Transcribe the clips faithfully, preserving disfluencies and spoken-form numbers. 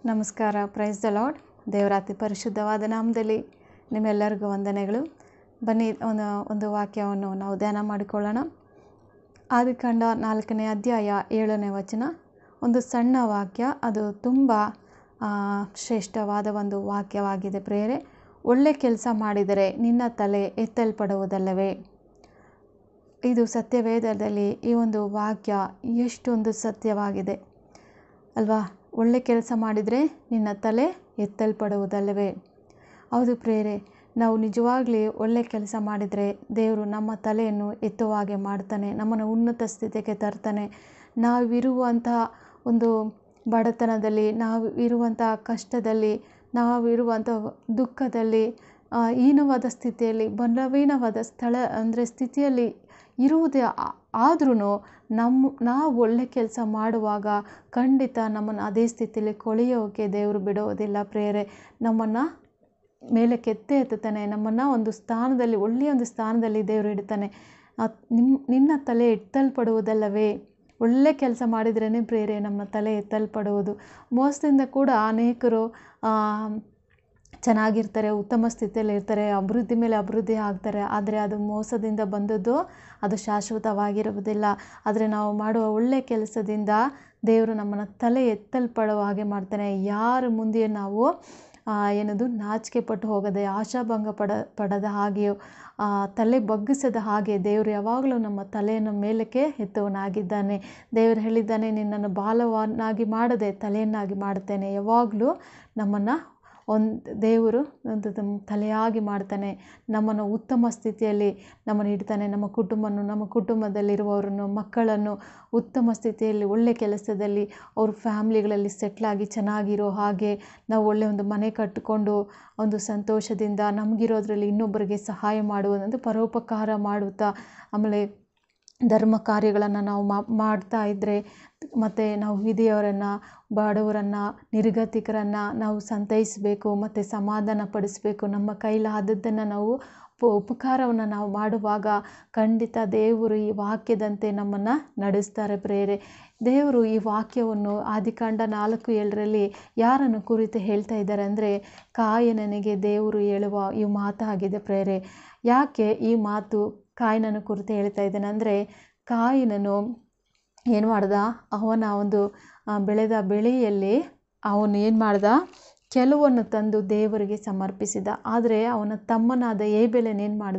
ನಮಸ್ಕಾರ. Praise the lord. ದೇವರ ಅತಿ ಪರಿಶುದ್ಧವಾದ ನಾಮದಲ್ಲಿ ನಿಮ್ಮೆಲ್ಲರಿಗೂ ವಂದನೆಗಳು. ಬನ್ನಿ ಒಂದು ಒಂದು ವಾಕ್ಯವನ್ನು ನಾವು ಧ್ಯಾನ ಮಾಡಿಕೊಳ್ಳೋಣ. ಆದಿಕಾಂಡ ನಾಲ್ಕನೇ ಅಧ್ಯಾಯ ಏಳನೇ ವಚನ. ಒಂದು ಸಣ್ಣ ವಾಕ್ಯ, ಅದು ತುಂಬ ಶ್ರೇಷ್ಠವಾದ ಒಂದು ವಾಕ್ಯವಾಗಿದೆ ಪ್ರಿಯರೇ. ಒಳ್ಳೆ ಕೆಲಸ ಮಾಡಿದರೆ ನಿನ್ನ ತಲೆ ಎತ್ತಲ್ಪಡುವುದಲ್ಲವೇ? ಇದು ಸತ್ಯವೇದದಲ್ಲಿ ಈ ಒಂದು ವಾಕ್ಯ ಎಷ್ಟೊಂದು ಸತ್ಯವಾಗಿದೆ ಅಲ್ವಾ? ಒಳ್ಳೆ ಕೆಲಸ ಮಾಡಿದರೆ ನಿನ್ನ ತಲೆ ಎತ್ತಲ್ಪಡುವುದಲ್ಲವೇ? ಹೌದು ಪ್ರಿಯರೇ, ನಾವು ನಿಜವಾಗ್ಲೂ ಒಳ್ಳೆ ಕೆಲಸ ಮಾಡಿದರೆ ದೇವರು ನಮ್ಮ ತಲೆಯನ್ನು ಎತ್ತುವ ಹಾಗೆ ಮಾಡ್ತಾನೆ, ನಮ್ಮನ್ನು ಉನ್ನತ ಸ್ಥಿತಿಗೆ ತರ್ತಾನೆ. ನಾವಿರುವಂತಹ ಒಂದು ಬಡತನದಲ್ಲಿ, ನಾವು ಇರುವಂಥ ಕಷ್ಟದಲ್ಲಿ, ನಾವಿರುವಂಥ ದುಃಖದಲ್ಲಿ, ಹೀನವಾದ ಸ್ಥಿತಿಯಲ್ಲಿ, ಬಲವೀನವಾದ ಸ್ಥಳ ಅಂದರೆ ಸ್ಥಿತಿಯಲ್ಲಿ ಇರುವುದೇ ಆದ್ರೂ ನಮ್ಮ ನಾವು ಒಳ್ಳೆ ಕೆಲಸ ಮಾಡುವಾಗ ಖಂಡಿತ ನಮ್ಮನ್ನು ಅದೇ ಸ್ಥಿತಿಯಲ್ಲಿ ಕೊಳೆಯೋಕೆ ದೇವರು ಬಿಡೋದಿಲ್ಲ ಪ್ರಿಯರೇ. ನಮ್ಮನ್ನು ಮೇಲೆ ಕೆತ್ತೆ ಎತ್ತುತ್ತಾನೆ, ನಮ್ಮನ್ನು ಒಂದು ಸ್ಥಾನದಲ್ಲಿ, ಒಳ್ಳೆಯ ಒಂದು ಸ್ಥಾನದಲ್ಲಿ ದೇವರು ಇಡ್ತಾನೆ. ನಿಮ್ಮ ನಿನ್ನ ತಲೆ ಎತ್ತಲ್ಪಡುವುದಲ್ಲವೇ? ಒಳ್ಳೆ ಕೆಲಸ ಮಾಡಿದ್ರೇ ಪ್ರಿಯರೇ ನಮ್ಮ ತಲೆ ಎತ್ತಲ್ಪಡುವುದು. ಮೋಸದಿಂದ ಕೂಡ ಅನೇಕರು ಚೆನ್ನಾಗಿರ್ತಾರೆ, ಉತ್ತಮ ಸ್ಥಿತಿಯಲ್ಲಿ ಇರ್ತಾರೆ, ಅಭಿವೃದ್ಧಿ ಮೇಲೆ ಅಭಿವೃದ್ಧಿ ಆಗ್ತಾರೆ. ಆದರೆ ಅದು ಮೋಸದಿಂದ ಬಂದದ್ದು, ಅದು ಶಾಶ್ವತವಾಗಿರುವುದಿಲ್ಲ. ಆದರೆ ನಾವು ಮಾಡುವ ಒಳ್ಳೆಯ ಕೆಲಸದಿಂದ ದೇವರು ನಮ್ಮನ್ನು ತಲೆ ಎತ್ತಲ್ಪಡುವ ಹಾಗೆ ಮಾಡ್ತಾನೆ. ಯಾರ ಮುಂದೆ ನಾವು ಏನದು ನಾಚಿಕೆ ಪಟ್ಟು ಹೋಗದೆ, ಆಶಾಭಂಗ ಪಡ ಪಡದ ಹಾಗೆಯೋ, ತಲೆ ಬಗ್ಗಿಸದ ಹಾಗೆ ದೇವರು ಯಾವಾಗಲೂ ನಮ್ಮ ತಲೆಯನ್ನು ಮೇಲಕ್ಕೆ ಎತ್ತುವನಾಗಿದ್ದಾನೆ. ದೇವರು ಹೇಳಿದ್ದಾನೆ, ನಿನ್ನನ್ನು ಬಾಲವನ್ನಾಗಿ ಮಾಡದೆ ತಲೆಯನ್ನಾಗಿ ಮಾಡ್ತೇನೆ. ಯಾವಾಗಲೂ ನಮ್ಮನ್ನು ಒಂದು ದೇವರು ಒಂದು ತಲೆಯಾಗಿ ಮಾಡ್ತಾನೆ. ನಮ್ಮನ್ನು ಉತ್ತಮ ಸ್ಥಿತಿಯಲ್ಲಿ ನಮ್ಮನ್ನು ಇಡ್ತಾನೆ. ನಮ್ಮ ಕುಟುಂಬವನ್ನು, ನಮ್ಮ ಕುಟುಂಬದಲ್ಲಿರುವವರನ್ನು, ಮಕ್ಕಳನ್ನು ಉತ್ತಮ ಸ್ಥಿತಿಯಲ್ಲಿ, ಒಳ್ಳೆ ಕೆಲಸದಲ್ಲಿ, ಅವ್ರ ಫ್ಯಾಮ್ಲಿಗಳಲ್ಲಿ ಸೆಟ್ಲಾಗಿ ಚೆನ್ನಾಗಿರೋ ಹಾಗೆ ನಾವು ಒಳ್ಳೆಯ ಒಂದು ಮನೆ ಕಟ್ಟಿಕೊಂಡು ಒಂದು ಸಂತೋಷದಿಂದ ನಮಗಿರೋದ್ರಲ್ಲಿ ಇನ್ನೊಬ್ಬರಿಗೆ ಸಹಾಯ ಮಾಡುವುದಂತ ಪರೋಪಕಾರ ಮಾಡುತ್ತಾ, ಆಮೇಲೆ ಧರ್ಮ ಕಾರ್ಯಗಳನ್ನು ನಾವು ಮಾಡ್ತಾ ಇದ್ದರೆ, ಮತ್ತು ನಾವು ವಿಧಿಯವರನ್ನು, ಬಡವರನ್ನು, ನಿರ್ಗತಿಕರನ್ನು ನಾವು ಸಂತೈಸಬೇಕು ಮತ್ತು ಸಮಾಧಾನ ಪಡಿಸಬೇಕು. ನಮ್ಮ ಕೈಲಾದದ್ದನ್ನು ನಾವು ಉಪಕಾರವನ್ನು ನಾವು ಮಾಡುವಾಗ ಖಂಡಿತ ದೇವರು ಈ ವಾಕ್ಯದಂತೆ ನಮ್ಮನ್ನು ನಡೆಸ್ತಾರೆ ಪ್ರಿಯರೇ. ದೇವರು ಈ ವಾಕ್ಯವನ್ನು ಆದಿಕಾಂಡ ನಾಲ್ಕು ಏಳರಲ್ಲಿ ಯಾರನ್ನು ಕುರಿತು ಹೇಳ್ತಾ ಇದ್ದಾರೆ ಅಂದರೆ, ಕಾಯನನಿಗೆ ದೇವರು ಹೇಳುವ ಈ ಮಾತಾಗಿದೆ ಪ್ರಿಯರೇ. ಯಾಕೆ ಈ ಮಾತು ಕಾಯಿನನ ಕುರಿತು ಹೇಳ್ತಾ ಇದ್ದಾನೆ ಅಂದರೆ, ಕಾಯಿನನು ಏನು ಮಾಡ್ದ, ಅವನ ಒಂದು ಬೆಳೆದ ಬೆಳೆಯಲ್ಲಿ ಅವನು ಏನು ಮಾಡ್ದ, ಕೆಲವನ್ನು ತಂದು ದೇವರಿಗೆ ಸಮರ್ಪಿಸಿದ. ಆದರೆ ಅವನ ತಮ್ಮನಾದ ಏಬೆಲನೇನು ಮಾಡ್ದ,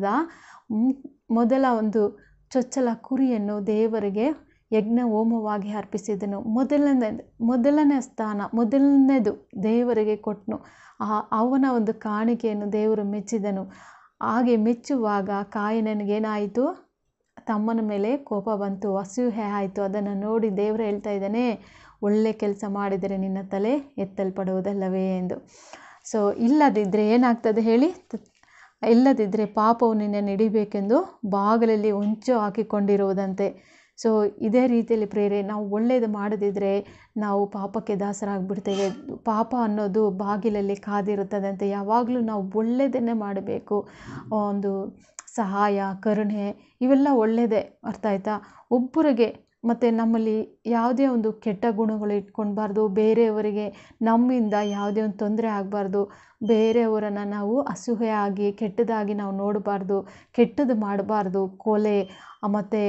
ಮೊದಲ ಒಂದು ಚೊಚ್ಚಲ ಕುರಿಯನ್ನು ದೇವರಿಗೆ ಯಜ್ಞ ಹೋಮವಾಗಿ ಅರ್ಪಿಸಿದನು. ಮೊದಲನೇ ಮೊದಲನೇ ಸ್ಥಾನ ಮೊದಲನೇದು ದೇವರಿಗೆ ಕೊಟ್ಟನು. ಅವನ ಒಂದು ಕಾಣಿಕೆಯನ್ನು ದೇವರು ಮೆಚ್ಚಿದನು. ಹಾಗೆ ಮೆಚ್ಚುವಾಗ ಕಾಯಿನನಿಗೇನಾಯಿತು, ತಮ್ಮನ ಮೇಲೆ ಕೋಪ ಬಂತು, ಅಸೂಯೆ ಆಯಿತು. ಅದನ್ನು ನೋಡಿ ದೇವರು ಹೇಳ್ತಾ ಇದ್ದಾನೆ, ಒಳ್ಳೆ ಕೆಲಸ ಮಾಡಿದರೆ ನಿನ್ನ ತಲೆ ಎತ್ತಲ್ಪಡುವುದಲ್ಲವೇ ಎಂದು. ಸೊ ಇಲ್ಲದಿದ್ದರೆ ಏನಾಗ್ತದೆ ಹೇಳಿ? ಇಲ್ಲದಿದ್ದರೆ ಪಾಪವು ನಿನ್ನನ್ನು ಹಿಡಿಬೇಕೆಂದು ಬಾಗಿಲಲ್ಲಿ ಹೊಂಚು ಹಾಕಿಕೊಂಡಿರುವುದಂತೆ. ಸೊ ಇದೇ ರೀತಿಯಲ್ಲಿ ಪ್ರೇರೆ, ನಾವು ಒಳ್ಳೆಯದು ಮಾಡದಿದ್ದರೆ ನಾವು ಪಾಪಕ್ಕೆ ದಾಸರಾಗಿಬಿಡ್ತೇವೆ. ಪಾಪ ಅನ್ನೋದು ಬಾಗಿಲಲ್ಲಿ ಕಾದಿರುತ್ತದಂತೆ. ಯಾವಾಗಲೂ ನಾವು ಒಳ್ಳೆಯದನ್ನೇ ಮಾಡಬೇಕು. ಒಂದು ಸಹಾಯ, ಕರುಣೆ ಇವೆಲ್ಲ ಒಳ್ಳೆಯದೇ, ಅರ್ಥ ಆಯ್ತಾ? ಒಬ್ಬರಿಗೆ ಮತ್ತು ನಮ್ಮಲ್ಲಿ ಯಾವುದೇ ಒಂದು ಕೆಟ್ಟ ಗುಣಗಳು ಇಟ್ಕೊಳ್ಬಾರ್ದು. ಬೇರೆಯವರಿಗೆ ನಮ್ಮಿಂದ ಯಾವುದೇ ಒಂದು ತೊಂದರೆ ಆಗಬಾರ್ದು. ಬೇರೆಯವರನ್ನು ನಾವು ಅಸೂಯೆ ಆಗಿ ಕೆಟ್ಟದಾಗಿ ನಾವು ನೋಡಬಾರ್ದು, ಕೆಟ್ಟದ್ದು ಮಾಡಬಾರ್ದು. ಕೊಲೆ ಮತ್ತು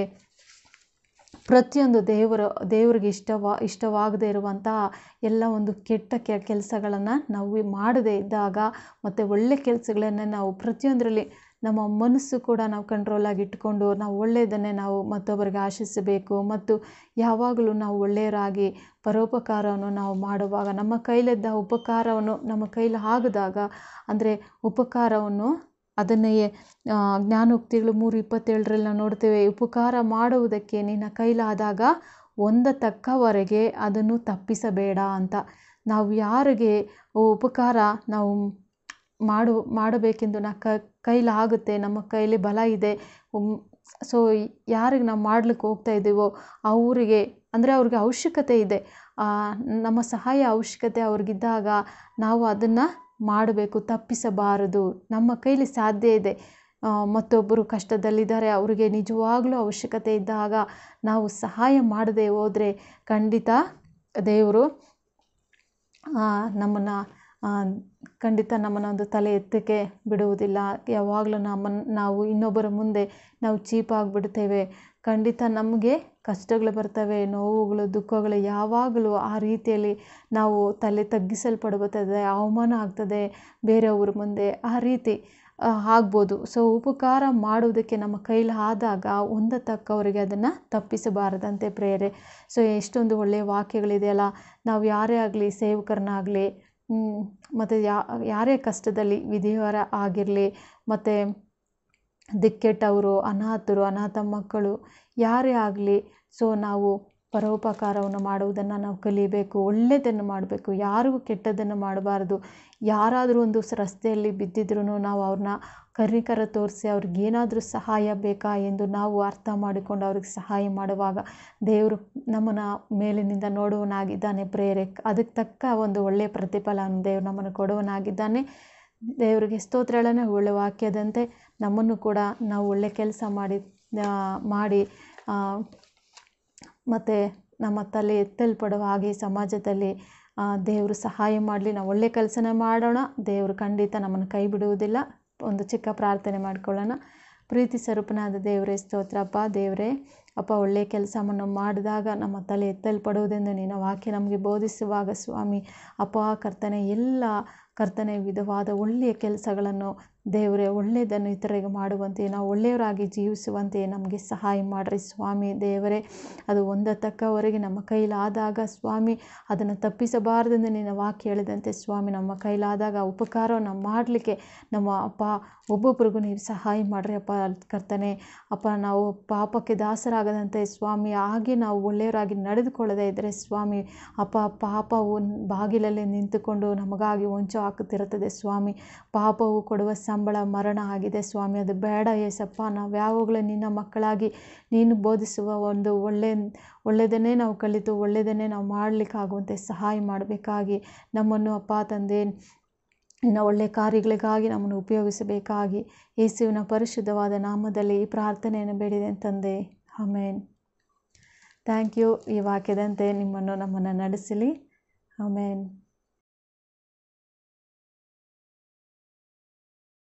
ಪ್ರತಿಯೊಂದು ದೇವರ ದೇವರಿಗೆ ಇಷ್ಟವಾ ಇಷ್ಟವಾಗದೇ ಇರುವಂತಹ ಎಲ್ಲ ಒಂದು ಕೆಟ್ಟ ಕೆ ಕೆಲಸಗಳನ್ನು ನಾವು ಮಾಡದೇ ಇದ್ದಾಗ, ಮತ್ತು ಒಳ್ಳೆ ಕೆಲಸಗಳನ್ನು ನಾವು ಪ್ರತಿಯೊಂದರಲ್ಲಿ ನಮ್ಮ ಮನಸ್ಸು ಕೂಡ ನಾವು ಕಂಟ್ರೋಲಾಗಿ ಇಟ್ಕೊಂಡು ನಾವು ಒಳ್ಳೆಯದನ್ನೇ ನಾವು ಮತ್ತೊಬ್ಬರಿಗೆ ಆಶಿಸಬೇಕು. ಮತ್ತು ಯಾವಾಗಲೂ ನಾವು ಒಳ್ಳೆಯರಾಗಿ ಪರೋಪಕಾರವನ್ನು ನಾವು ಮಾಡುವಾಗ, ನಮ್ಮ ಕೈಲಿದ್ದ ಉಪಕಾರವನ್ನು ನಮ್ಮ ಕೈಲಿ ಆಗದಾಗ, ಅಂದರೆ ಉಪಕಾರವನ್ನು ಅದನ್ನೇ ಜ್ಞಾನೋಕ್ತಿಗಳು ಮೂರು ಇಪ್ಪತ್ತೇಳರಲ್ಲಿ ನಾವು ನೋಡ್ತೇವೆ, ಉಪಕಾರ ಮಾಡುವುದಕ್ಕೆ ನಿನ್ನ ಕೈಲಾದಾಗ ಹೊಂದತಕ್ಕವರೆಗೆ ಅದನ್ನು ತಪ್ಪಿಸಬೇಡ ಅಂತ. ನಾವು ಯಾರಿಗೆ ಉಪಕಾರ ನಾವು ಮಾಡು ಮಾಡಬೇಕೆಂದು ನಾ ಕ ಕೈಲಾಗುತ್ತೆ, ನಮ್ಮ ಕೈಲಿ ಬಲ ಇದೆ, ಸೊ ಯಾರಿಗೆ ನಾವು ಮಾಡ್ಲಿಕ್ಕೆ ಹೋಗ್ತಾ ಇದ್ದೀವೋ ಅವರಿಗೆ, ಅಂದರೆ ಅವ್ರಿಗೆ ಅವಶ್ಯಕತೆ ಇದೆ, ನಮ್ಮ ಸಹಾಯ ಅವಶ್ಯಕತೆ ಅವ್ರಿಗಿದ್ದಾಗ ನಾವು ಅದನ್ನು ಮಾಡಬೇಕು, ತಪ್ಪಿಸಬಾರದು. ನಮ್ಮ ಕೈಲಿ ಸಾಧ್ಯ ಇದೆ, ಮತ್ತೊಬ್ಬರು ಕಷ್ಟದಲ್ಲಿದ್ದಾರೆ, ಅವರಿಗೆ ನಿಜವಾಗ್ಲೂ ಅವಶ್ಯಕತೆ ಇದ್ದಾಗ ನಾವು ಸಹಾಯ ಮಾಡದೆ ಹೋದರೆ ಖಂಡಿತ ದೇವರು ನಮ್ಮನ್ನು ಖಂಡಿತ ನಮ್ಮನ್ನು ಒಂದು ತಲೆ ಎತ್ತಕ್ಕೆ ಬಿಡುವುದಿಲ್ಲ. ಯಾವಾಗಲೂ ನಮ್ಮನ್ನು ನಾವು ಇನ್ನೊಬ್ಬರ ಮುಂದೆ ನಾವು ಚೀಪಾಗಿಬಿಡ್ತೇವೆ. ಖಂಡಿತ ನಮಗೆ ಕಷ್ಟಗಳು ಬರ್ತವೆ, ನೋವುಗಳು, ದುಃಖಗಳು, ಯಾವಾಗಲೂ ಆ ರೀತಿಯಲ್ಲಿ ನಾವು ತಲೆ ತಗ್ಗಿಸಲ್ಪಡುತ್ತದೆ, ಅವಮಾನ ಆಗ್ತದೆ ಬೇರೆಯವ್ರ ಮುಂದೆ, ಆ ರೀತಿ ಆಗ್ಬೋದು. ಸೊ ಉಪಕಾರ ಮಾಡುವುದಕ್ಕೆ ನಮ್ಮ ಕೈಲಿ ಆದಾಗ ಹೊಂದತಕ್ಕವರಿಗೆ ಅದನ್ನು ತಪ್ಪಿಸಬಾರದಂತೆ ಪ್ರೇರೆ. ಸೊ ಎಷ್ಟೊಂದು ಒಳ್ಳೆಯ ವಾಕ್ಯಗಳಿದೆಯಲ್ಲ, ನಾವು ಯಾರೇ ಆಗಲಿ, ಸೇವಕರನ್ನಾಗಲಿ ಮತ್ತು ಯಾ ಯಾರೇ ಕಷ್ಟದಲ್ಲಿ ವಿಧಿವರ ಆಗಿರಲಿ, ಮತ್ತು ದಿಕ್ಕೆಟ್ಟವರು, ಅನಾಥರು, ಅನಾಥ ಮಕ್ಕಳು ಯಾರೇ ಆಗಲಿ, ಸೊ ನಾವು ಪರೋಪಕಾರವನ್ನು ಮಾಡುವುದನ್ನು ನಾವು ಕಲಿಯಬೇಕು. ಒಳ್ಳೆಯದನ್ನು ಮಾಡಬೇಕು, ಯಾರಿಗೂ ಕೆಟ್ಟದ್ದನ್ನು ಮಾಡಬಾರ್ದು. ಯಾರಾದರೂ ಒಂದು ರಸ್ತೆಯಲ್ಲಿ ಬಿದ್ದಿದ್ರೂ ನಾವು ಅವ್ರನ್ನ ಕನಿಕರ ತೋರಿಸಿ ಅವ್ರಿಗೇನಾದರೂ ಸಹಾಯ ಬೇಕಾ ಎಂದು ನಾವು ಅರ್ಥ ಮಾಡಿಕೊಂಡು ಅವ್ರಿಗೆ ಸಹಾಯ ಮಾಡುವಾಗ ದೇವರು ನಮ್ಮನ್ನು ಮೇಲಿನಿಂದ ನೋಡುವನಾಗಿದ್ದಾನೆ ಪ್ರೇರೆ. ಅದಕ್ಕೆ ತಕ್ಕ ಒಂದು ಒಳ್ಳೆಯ ಪ್ರತಿಫಲವನ್ನು ದೇವರು ನಮ್ಮನ್ನು ಕೊಡುವನಾಗಿದ್ದಾನೆ. ದೇವರಿಗೆ ಸ್ತೋತ್ರ ಹೇಳೋಣ. ಒಳ್ಳೆಯ ವಾಕ್ಯದಂತೆ ನಮ್ಮನ್ನು ಕೂಡ ನಾವು ಒಳ್ಳೆಯ ಕೆಲಸ ಮಾಡಿ ಮಾಡಿ ಮತ್ತು ನಮ್ಮ ತಲೆ ಎತ್ತಲ್ಪಡುವ ಹಾಗೆ ಸಮಾಜದಲ್ಲಿ ದೇವರು ಸಹಾಯ ಮಾಡಲಿ. ನಾವು ಒಳ್ಳೆಯ ಕೆಲಸನ ಮಾಡೋಣ, ದೇವರು ಖಂಡಿತ ನಮ್ಮನ್ನು ಕೈ ಬಿಡುವುದಿಲ್ಲ. ಒಂದು ಚಿಕ್ಕ ಪ್ರಾರ್ಥನೆ ಮಾಡಿಕೊಳ್ಳೋಣ. ಪ್ರೀತಿ ಸ್ವರೂಪನಾದ ದೇವರೇ ಸ್ತೋತ್ರಪ್ಪ. ದೇವರೇ ಅಪ್ಪ, ಒಳ್ಳೆಯ ಕೆಲಸವನ್ನು ಮಾಡಿದಾಗ ನಮ್ಮ ತಲೆ ಎತ್ತಲ್ಪಡುವುದೆಂದು ನಿನ್ನ ವಾಕ್ಯ ನಮಗೆ ಬೋಧಿಸುವಾಗ ಸ್ವಾಮಿ ಅಪ್ಪ ಕರ್ತನೆ, ಎಲ್ಲ ಕರ್ತನೆ ವಿಧವಾದ ಒಳ್ಳೆಯ ಕೆಲಸಗಳನ್ನು ದೇವರೇ, ಒಳ್ಳೆಯದನ್ನು ಇತರರಿಗೆ ಮಾಡುವಂತೆ, ನಾವು ಒಳ್ಳೆಯವರಾಗಿ ಜೀವಿಸುವಂತೆ ನಮಗೆ ಸಹಾಯ ಮಾಡಿರಿ ಸ್ವಾಮಿ. ದೇವರೇ, ಅದು ಹೊಂದತಕ್ಕವರೆಗೆ ನಮ್ಮ ಕೈಲಾದಾಗ ಸ್ವಾಮಿ ಅದನ್ನು ತಪ್ಪಿಸಬಾರದೆಂದು ನಿನ್ನ ವಾಕ್ಯ ಹೇಳಿದಂತೆ ಸ್ವಾಮಿ, ನಮ್ಮ ಕೈಲಾದಾಗ ಉಪಕಾರವನ್ನು ಮಾಡಲಿಕ್ಕೆ ನಮ್ಮ ಅಪ್ಪ ಒಬ್ಬೊಬ್ರಿಗೂ ನೀವು ಸಹಾಯ ಮಾಡಿರಿ ಅಪ್ಪ ಕರ್ತನೆ. ಅಪ್ಪ, ನಾವು ಪಾಪಕ್ಕೆ ದಾಸರಾಗದಂತೆ ಸ್ವಾಮಿ, ಹಾಗೆ ನಾವು ಒಳ್ಳೆಯವರಾಗಿ ನಡೆದುಕೊಳ್ಳದೇ ಇದ್ದರೆ ಸ್ವಾಮಿ ಅಪ್ಪ, ಪಾಪವು ಬಾಗಿಲಲ್ಲಿ ನಿಂತುಕೊಂಡು ನಮಗಾಗಿ ಹೊಂಚು ಹಾಕುತ್ತಿರುತ್ತದೆ ಸ್ವಾಮಿ. ಪಾಪವು ಕೊಡುವ ಸಂಬಳ ಮರಣ ಆಗಿದೆ ಸ್ವಾಮಿ, ಅದು ಬೇಡ ಏಸಪ್ಪ. ನಾವು ಯಾವಾಗಲೂ ನಿನ್ನ ಮಕ್ಕಳಾಗಿ ನೀನು ಬೋಧಿಸುವ ಒಂದು ಒಳ್ಳೆಯ ಒಳ್ಳೆಯದನ್ನೇ ನಾವು ಕಲಿತು ಒಳ್ಳೆಯದನ್ನೇ ನಾವು ಮಾಡಲಿಕ್ಕಾಗುವಂತೆ ಸಹಾಯ ಮಾಡಬೇಕಾಗಿ ನಮ್ಮನ್ನು ಅಪ್ಪ ತಂದೆ ಇನ್ನು ಒಳ್ಳೆಯ ಕಾರ್ಯಗಳಿಗಾಗಿ ನಮ್ಮನ್ನು ಉಪಯೋಗಿಸಬೇಕಾಗಿ ಯೇಸುವಿನ ಪರಿಶುದ್ಧವಾದ ನಾಮದಲ್ಲಿ ಈ ಪ್ರಾರ್ಥನೆಯನ್ನು ಬೇಡಿದೆ ತಂದೆ, ಆಮೇನ್. Thank you. ಈ ವಾಕ್ಯದಂತೆ ನಿಮ್ಮನ್ನು ನಮ್ಮನ್ನು ನಡೆಸಲಿ. ಆಮೇನ್.